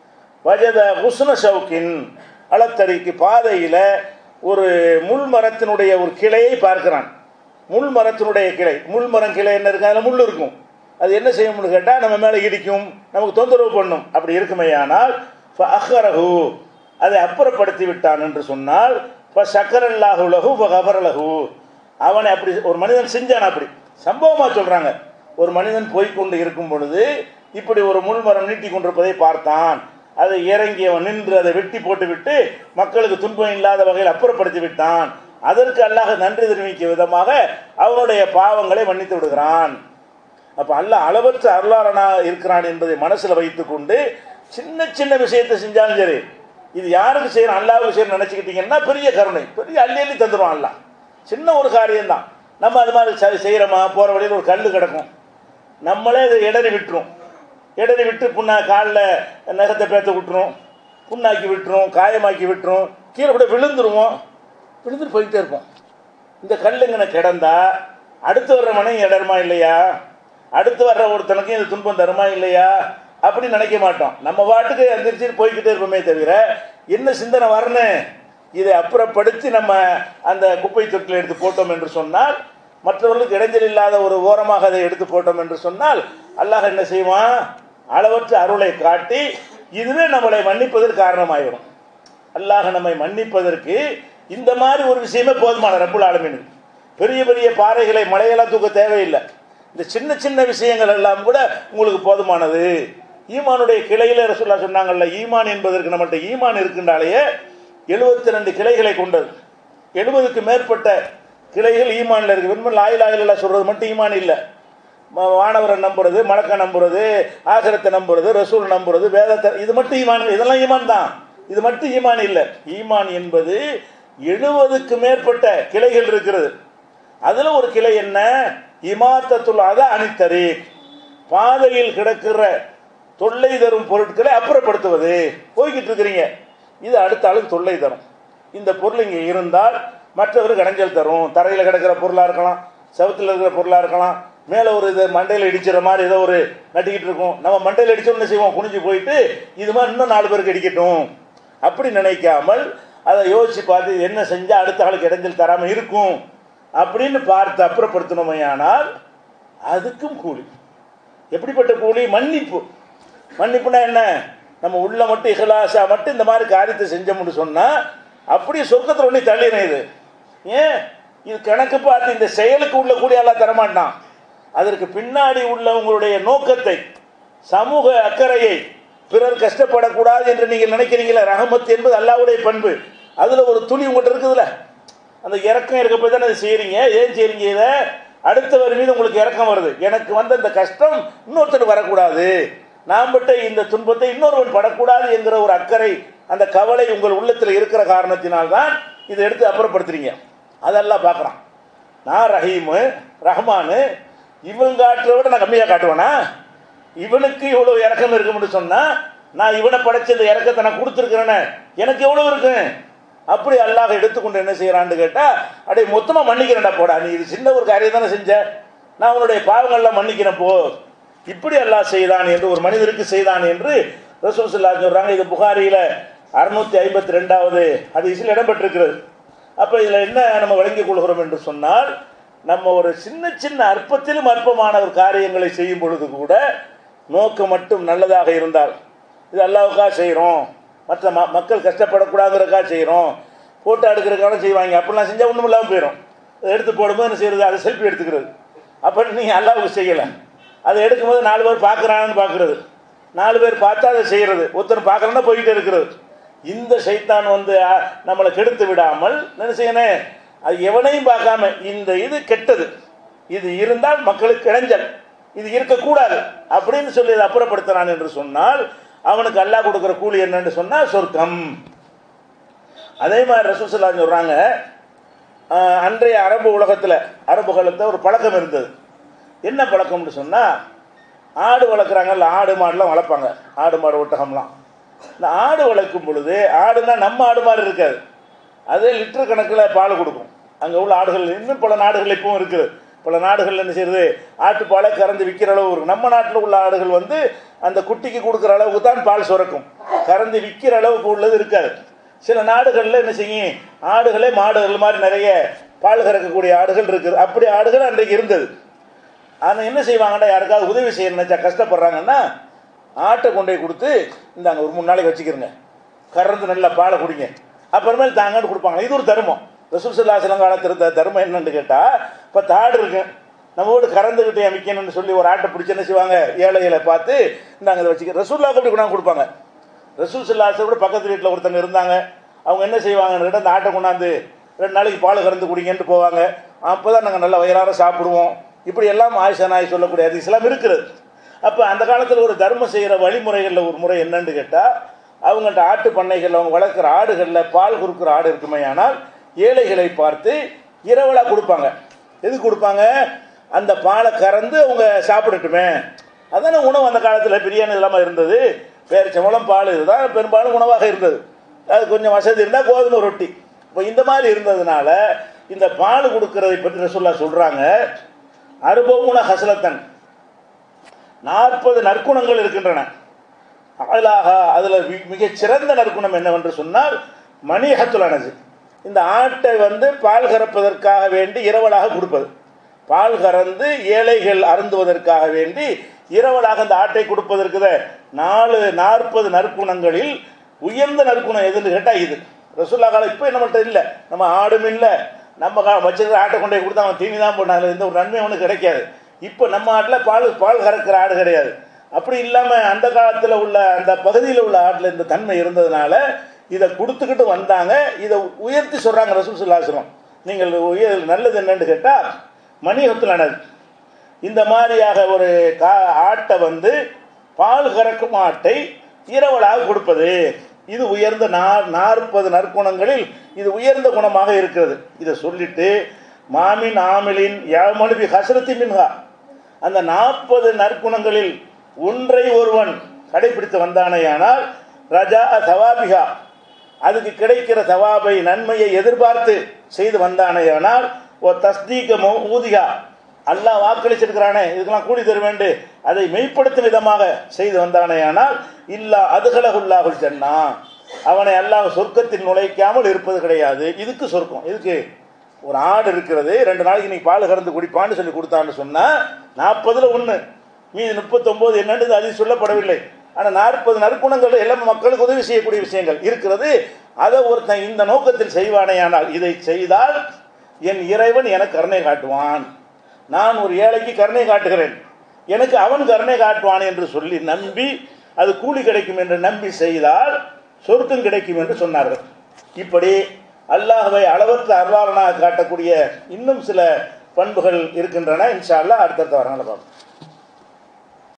வஜத ஹுஸ்ன ஷௌகின் அலத்தரிக்கு, பாதையில் ஒரு முள் மரத்தினுடைய ஒரு கிளையை பார்க்கிறான். முள் மரத்தினுடைய கிளை, முள் மரம் கிளை என்ன இருக்கு, அதில் முள் இருக்கும். அது என்ன செய்யும்னு கேட்டால் நம்ம மேலே இடிக்கும், நமக்கு தொந்தரவு பண்ணும். அப்படி இருக்குமே ஆனால் அஹ்ரஹு, அதை அப்புறப்படுத்தி விட்டான் என்று சொன்னால் சக்கரல்லாஹு லஹு கபரலஹு, அவனை அப்படி ஒரு மனிதன் செஞ்சான். அப்படி சம்பவமாக சொல்றாங்க, ஒரு மனிதன் போய்கொண்டு இருக்கும் பொழுது இப்படி ஒரு முள்மரம் நீட்டி கொண்டிருப்பதை பார்த்தான். அதை இறங்கி அவன் நின்று அதை வெட்டி போட்டு விட்டு மக்களுக்கு துன்பம் இல்லாத வகையில் அப்புறப்படுத்தி விட்டான். அதற்கு அல்லாஹ் நன்றி தெரிவிக்கும் விதமாக அவனுடைய பாவங்களை மன்னித்து விடுகிறான். அப்போ அல்லாஹ் அளவற்ற அருளாளனா இருக்கிறான் என்பதை மனசில் வைத்துக் கொண்டு சின்ன சின்ன விஷயத்தை செஞ்சாலும் சரி, இது யாருக்கு செய்யணும், அல்லாஹ்வுக்கு செய்யணும் நினச்சிக்கிட்டீங்கன்னா பெரிய கருணை, பெரிய அள்ளி அள்ளி தந்துடுவான் அல்லாஹ். சின்ன ஒரு காரியம்தான். நம்ம அது மாதிரி செய்கிறோமா, போகிற வழியில் ஒரு கல் கிடக்கும், நம்மளே அதை இடறி விட்டுரும். இடறி விட்டு காலில் நகத்தை பேத்த விட்டுரும், புண்ணாக்கி விட்டுரும், காயமாக்கி விட்டுரும், கீழே கூட விழுந்துருவோம், விழுந்துட்டு போய்கிட்டே இருப்போம். இந்த கல்லுங்கனை கிடந்தா அடுத்து வர்ற மனைவி இடருமா இல்லையா, அடுத்து வர்ற ஒருத்தனுக்கு இது துன்பம் தருமா இல்லையா, அப்படி நினைக்க மாட்டோம். நம்ம பாட்டுக்கு எந்திரிச்சு போய்கிட்டே இருப்போமே தவிர என்ன சிந்தனை வரணும், இதை அப்புறப்படுத்தி நம்ம அந்த குப்பை தொட்டில் எடுத்து போட்டோம் என்று சொன்னால், மற்றவர்களுக்கு இடைஞ்சல் இல்லாத ஒரு ஓரமாக அதை எடுத்து போட்டோம் என்று சொன்னால் அல்லாஹ் என்ன செய்வான், அளவற்ற அருளை காட்டி இதுவே நம்மளை மன்னிப்பதற்கு காரணமாயிடும். அல்லாஹ் நம்மை மன்னிப்பதற்கு இந்த மாதிரி ஒரு விஷயமே போதுமான ரப்புல் ஆலமீன். பெரிய பெரிய பாறைகளை மலையெல்லாம் தூக்க தேவையில்லை, இந்த சின்ன சின்ன விஷயங்கள் எல்லாம் கூட உங்களுக்கு போதுமானது. ஈமானுடைய கிளையில ரசூலுல்லாஹ் சொன்னாங்கல்ல, ஈமான் என்பதற்கு நம்மள்ட்ட ஈமான் இருக்கின்றாலேயே 72 கிளைகளை கொண்டது, 70க்கு மேற்பட்ட கிளைகள் ஈமான்ல இருக்கு. வெறும் லா இலாஹ இல்லல்லாஹ் சொல்றது மட்டும் ஈமான் இல்லை. வானவரை நம்புறது, மலக்க நம்புறது, ஆகிரத்தை நம்புறது, ரசூல் நம்புறது, வேதத்தை, இது மட்டும் ஈமான், இதெல்லாம் ஈமான் தான். இது மட்டும் ஈமான் இல்லை. ஈமான் என்பது 70க்கு மேற்பட்ட கிளைகள் இருக்கிறது. அதுல ஒரு கிளை என்ன, இமாத்தத்துல் அதா அனித்தரி, பாதையில் கிடக்கிற தொல்லை தரும் பொருட்களை அப்புறப்படுத்துவது. போய்கிட்டு இருக்கிறீங்க, இது அடுத்த ஆளுக்கு தொல்லை தரும், இந்த பொருள் இங்கே இருந்தால் மற்றவருக்கு இடைஞ்சல் தரும். தரையில் கிடக்கிற பொருளாக இருக்கலாம், செவத்தில் இருக்கிற பொருளாக இருக்கலாம், மேலே ஒரு இது மண்டையில் இடிச்சிற மாதிரி ஏதோ ஒரு நட்டிக்கிட்டு இருக்கும், நம்ம மண்டையில் இடிச்சோன்னு செய்வோம், குனிஞ்சு போயிட்டு இது மாதிரி இன்னும் 4 பேருக்கு இடிக்கட்டும் அப்படி நினைக்காமல் அதை யோசிச்சு பார்த்து என்ன செஞ்சால் அடுத்த ஆளுக்கு இடைஞ்சல் தராமல் இருக்கும் அப்படின்னு பார்த்து அப்புறப்படுத்தணுமையானால் அதுக்கும் கூலி. எப்படிப்பட்ட கூலி? மன்னிப்பு. மன்னிப்புனா என்ன? நம்ம உள்ள மட்டும் இஹ்லாஸா மட்டும் இந்த மாதிரி காரியத்தை செஞ்சோம்னு சொன்னால் அப்படியே சொர்க்கத்தில் ஒன்றி தள்ளிடும். இது ஏன்? இது கணக்கு பார்த்து இந்த செயலுக்கு உள்ள கூலி எல்லாம் தரமாட்டான். அதற்கு பின்னாடி உள்ள உங்களுடைய நோக்கத்தை, சமூக அக்கறையை, பிறர் கஷ்டப்படக்கூடாது என்று நீங்கள் நினைக்கிறீங்களா? ரஹமத் என்பது அல்லாஹ்வுடைய பண்பு. அதில் ஒரு துளி உங்கள்கிட்ட இருக்குதுல்ல, அந்த இறக்கம் இருக்க போய் தானே அதை செய்கிறீங்க. ஏன் செய்கிறீங்க? இதை அடுத்தவர் மீது உங்களுக்கு இறக்கம் வருது. எனக்கு வந்த இந்த கஷ்டம் இன்னொருத்தர் வரக்கூடாது, நாம் பட்ட இந்த துன்பத்தை இன்னொருவன் படக்கூடாது என்கிற ஒரு அக்கறை, அந்த கவலை உங்கள் உள்ளத்தில் இருக்கிற காரணத்தினால்தான் இதை எடுத்து அப்புறப்படுத்துறீங்க. அதெல்லாம் பார்க்குறான். நான் ரஹீமு ரஹ்மானு, இவன் காட்டுறத விட நான் கம்மியாக காட்டுவேனா? இவனுக்கு இவ்வளோ இறக்கம் இருக்கும்னு சொன்னால் நான் இவனை படைச்ச இந்த இறக்கத்தை நான் கொடுத்துருக்கிறேன்னு எனக்கு எவ்வளோ இருக்கு? அப்படி அல்லாஹ் எடுத்துக்கொண்டு என்ன செய்யறான்னு கேட்டால், அடே மொத்தமாக மன்னிக்கிறேன்டா போடா, நீ இது சின்ன ஒரு காரியம் தானே செஞ்ச, நான் உன்னுடைய பாவங்கள்லாம் மன்னிக்கிறேன் போ. இப்படி அல்லாஹ் செய்தான் என்று, ஒரு மனிதருக்கு செய்தான் என்று ரசூல் ஸல்லல்லாஹு அலைஹி வஸல்லம் சொல்றாங்க. இது புகாரியில் 652வது ஹதீஸில் இடம்பெற்றிருக்கிறது. அப்போ இதில் என்ன நம்ம விளங்கிக் கொள்கிறோம் என்று சொன்னால், நம்ம ஒரு சின்ன சின்ன அற்பத்திலும் அற்பமான ஒரு காரியங்களை செய்யும் பொழுது கூட நோக்கம் மட்டும் நல்லதாக இருந்தால், இது அல்லாஹ்வுக்காக செய்கிறோம், மற்ற மக்கள் கஷ்டப்படக்கூடாதுங்கிறதுக்காக செய்கிறோம், ஃபோட்டோ எடுக்கிறதுக்காக செய்வாங்க, அப்படிலாம் செஞ்சால் ஒன்றும் இல்லாமல் போயிடும். எடுத்து போடும்போது என்ன செய்கிறது? அதை செல்ஃபி எடுத்துக்கிறது. அப்போ நீங்கள் அல்லாஹ்வுக்கு செய்யலை. அதை எடுக்கும்போது 4 பேர் பார்க்குறான்னு பார்க்குறது, 4 பேர் பார்த்தா அதை செய்கிறது, ஒருத்தர் பார்க்குறேன்னா போயிட்டே இருக்கிறது. இந்த சைத்தான் நம்மளை கெடுத்து விடாமல் என்ன செய்யணும்? அது எவனையும் பார்க்காம, இந்த இது கெட்டது, இது இருந்தால் மக்களுக்கு இடைஞ்சல், இது இருக்கக்கூடாது அப்படின்னு சொல்லி அதை அப்புறப்படுத்துறான் என்று சொன்னால் அவனுக்கு அல்லாஹ் கொடுக்குற கூலி என்னன்னு சொன்னால் சொர்க்கம். அதே மாதிரி ரசூல் ஸல்லல்லாஹு அலைஹி வஸல்லம் சொல்கிறாங்க, அன்றைய அரபு உலகத்தில் ஒரு பழக்கம் இருந்தது. என்ன பழக்கம்னு சொன்னால், ஆடு வளர்க்குறாங்கல்ல, ஆடு மாடுலாம் வளர்ப்பாங்க, ஆடு மாடு ஒட்டகம்லாம். இந்த ஆடு வளர்க்கும் பொழுது, ஆடுனா நம்ம ஆடு மாதிரி இருக்காது, அது லிட்டர் கணக்கில் பால் கொடுக்கும். அங்கே உள்ள ஆடுகள் இன்னும் பல நாடுகள் இப்பவும் இருக்குது. பல நாடுகள் என்ன செய்யுது? ஆட்டுப்பாலை கறந்து விற்கிற அளவு இருக்கும். நம்ம நாட்டில் உள்ள ஆடுகள் அந்த குட்டிக்கு கொடுக்குற அளவுக்கு தான் பால் சுரக்கும், கறந்து விற்கிற அளவுக்கு உள்ளது இருக்காது. சில நாடுகளில் என்ன செய்யும்? ஆடுகளே மாடுகள் மாதிரி நிறைய பால் கறக்கக்கூடிய ஆடுகள் இருக்குது. அப்படி ஆடுகள் அன்றைக்கு இருந்தது. ஆனால் என்ன செய்வாங்கன்னா, யாருக்காவது உதவி செய்ய நினைச்சா கஷ்டப்படுறாங்கன்னா ஆட்டை கொண்டு போய் கொடுத்து, இந்தாங்க ஒரு 3 நாளைக்கு வச்சுக்கிறங்க, கறந்து நல்லா பாலை குடிங்க, அப்புறமேல் தாங்கன்னு கொடுப்பாங்க. இது ஒரு தர்மம். ரசூல் ஸல்லல்லாஹு அலைஹி வஸல்லம் காலத்தில் இருந்த தர்மம் என்னன்னு கேட்டால், இப்போ தாடு இருக்கு, நம்ம வீடு கறந்துக்கிட்டே விற்கணும்னு சொல்லி ஒரு ஆட்டை பிடிச்சி என்ன செய்வாங்க? ஏழைகளை பார்த்து இந்தாங்க இதை வச்சுக்க, ரசூலுல்லாஹ்க்கு அப்படி கொண்டாந்து கொடுப்பாங்க. ரசூல் ஸல்லல்லாஹு அலைஹி வஸல்லம் பக்கத்து வீட்டில் ஒருத்தங்க இருந்தாங்க, அவங்க என்ன செய்வாங்கன்னு கேட்டால், அந்த ஆட்டை கொண்டாந்து 2 நாளைக்கு பால் கறந்து குடிங்கன்ட்டு போவாங்க. அப்போ தான் நாங்கள் நல்லா வயிறார சாப்பிடுவோம். இப்படி எல்லாம் ஆயிஷா நாய் சொல்லக்கூடிய ஹதீஸ்லாம் இருக்கிறது. அப்போ அந்த காலத்தில் ஒரு தர்மம் செய்கிற வழிமுறைகளில் ஒரு முறை என்னன்னு கேட்டால், அவங்கள்ட்ட ஆட்டு பண்ணைகளில் அவங்க வளர்க்குற ஆடுகளில் பால் கொடுக்குற ஆடு இருக்குமே, ஆனால் ஏழைகளை பார்த்து இரவலாக கொடுப்பாங்க. எது கொடுப்பாங்க? அந்த பாலை கறந்து அவங்க சாப்பிடட்டுமே. அதான உணவு. அந்த காலத்தில் பிரியாணி இல்லாமல் இருந்தது, பேரிச்சம்பழம் பால், இதுதான் பெரும்பாலும் உணவாக இருந்தது. அது கொஞ்சம் வசதி இருந்தால் கோதுமை ரொட்டி. இப்போ இந்த மாதிரி இருந்ததுனால இந்த பால் கொடுக்கறதை பற்றி ரசூலுல்லாஹ் சொல்கிறாங்க, 40 ஹஸ்லத்தன், 40 நற்குணங்கள் இருக்கின்றன. அதில் மிகச்சிறந்த நற்குணம் என்னவென்று சொன்னால் மணிஹத்துல் அனஸ், இந்த ஆட்டை பால் கறப்பதற்காக வேண்டி இரவலாக கொடுப்பது. பால் கறந்து ஏழைகள் அருந்துவதற்காக வேண்டி இரவலாக அந்த ஆட்டை கொடுப்பதற்கு 40 நற்குணங்களில் உயர்ந்த நற்குணம் எதுன்னு கேட்டால் இது. ரசூலுல்லாஹ் காலம் இப்போ நம்மள்கிட்ட இல்லை, நம்ம ஆடும் இல்லை, நம்ம வச்சிருக்கிற ஆட்டை கொண்டு போய் கொடுத்தா அவன் தீனி தான் போட்டாங்க, எந்த ஒரு நன்மை ஒன்றும் கிடைக்காது. இப்போ நம்ம ஆட்டில் பால் கறக்கிற ஆடு கிடையாது. அப்படி இல்லாமல் அந்த காலத்தில் உள்ள அந்த பகுதியில் உள்ள ஆட்டில் இந்த தன்மை இருந்ததுனால இதை கொடுத்துக்கிட்டு வந்தாங்க. இதை உயர்த்தி சொல்கிறாங்க ரசூல் ஸல்லல்லாஹு அலைஹி வஸல்லம். நீங்கள் நல்லது என்னன்னு கேட்டால் மணிஹத்துல் அனஸ், இந்த மாதிரியாக ஒரு ஆட்டை பால் கறக்கும் ஆட்டை இரவலாக கொடுப்பது, இது உயர்ந்த 40 நற்குணங்களில் இது உயர்ந்த குணமாக இருக்கிறது. இதை சொல்லிட்டு மாமின் ஆமிலின் யாமலுபி ஹஸ்ரத்தி மின்ஹா, அந்த 40 நற்குணங்களில் ஒன்றை ஒருவன் கடைபிடித்து வந்தானேயானால் ரஜா சவாபிகா, அதுக்கு கிடைக்கிற சவாபை நன்மையை எதிர்பார்த்து செய்து வந்தானேயானால் ஓ தஸ்தீக ஊதிகா, அல்லாஹ் வாக்களிச்சிருக்கிறானே இதுக்கெல்லாம் கூலி தருவேண்டு அதை மெய்ப்படுத்தும் விதமாக செய்து வந்தானேயானால் இல்லா அதுகலகுல்லாஹுல் ஜன்னா, அவனை அல்லாஹ் சொர்க்கத்தில் நுழைக்காமல் இருப்பது கிடையாது. இதுக்கு சொர்க்கம், இதுக்கு ஒரு ஆடு இருக்கிறது, 2 நாளைக்கு நீ பால் கறந்து குடிப்பான்னு சொல்லி கொடுத்தான்னு சொன்னால் 40ல் 1, மீது 39 என்னன்றது அதில் சொல்லப்படவில்லை. ஆனால் 40 நற்குணங்கள் எல்லாம் மக்களுக்கு உதவி செய்யக்கூடிய விஷயங்கள் இருக்கிறது. அதை ஒருத்தன் இந்த நோக்கத்தில் செய்வானேயானால், இதை செய்தால் என் இறைவன் எனக்கு கருணை காட்டுவான், நான் ஒரு ஏழைக்கு கருணை காட்டுகிறேன், எனக்கு அவன் கருணை காட்டுவான் என்று சொல்லி நம்பி அது கூலி கிடைக்கும் என்று நம்பி செய்தால் சொர்க்கம் கிடைக்கும் என்று சொன்னார்கள். இப்படி அல்லாஹ்வை அளவற்ற அருளாளனாக காட்டக்கூடிய இன்னும் சில பண்புகள் இருக்கின்றன. இன்ஷா அல்லாஹ் அடுத்தடுத்த வரனால பார்ப்போம்.